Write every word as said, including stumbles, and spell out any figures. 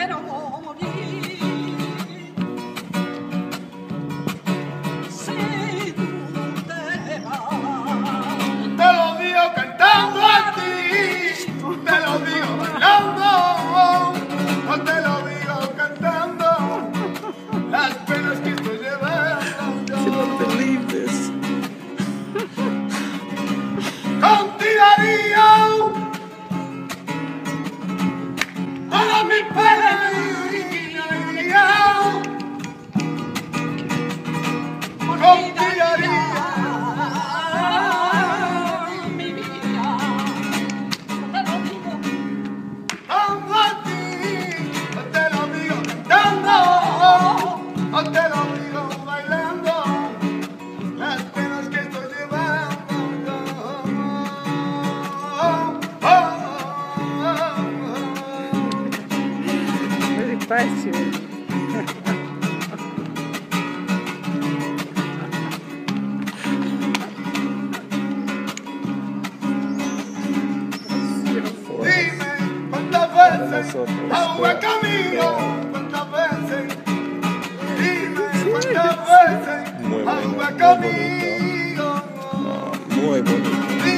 quiero morir. Si tú te vas, te lo digo cantando a ti, te lo digo bailando, no te lo digo cantando, las penas que estoy llevando. I cannot believe this. Contigo haría para mi pena y alegría. Contigo haría mi vida, te lo digo. cantando a ti, no te lo digo cantando, no te lo digo bailando, las penas que estoy llevando. Very passionate. Dime cuántas veces aún camino, cuántas veces. Dime cuántas veces Muy bueno, aún muy camino. bonito. No, muy bonito.